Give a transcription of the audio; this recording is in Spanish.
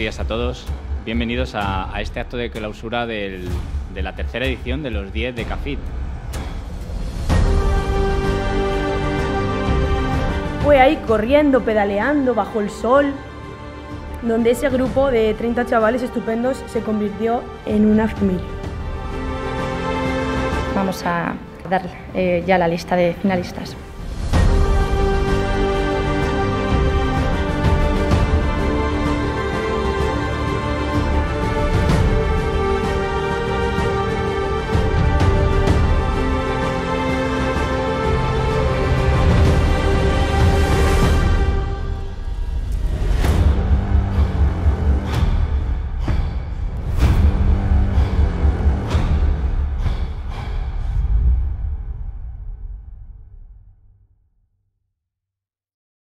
días a todos. Bienvenidos a este acto de clausura de la tercera edición de los 10 de CAFIT. Fue ahí corriendo, pedaleando, bajo el sol, donde ese grupo de 30 chavales estupendos se convirtió en una familia. Vamos a dar ya la lista de finalistas.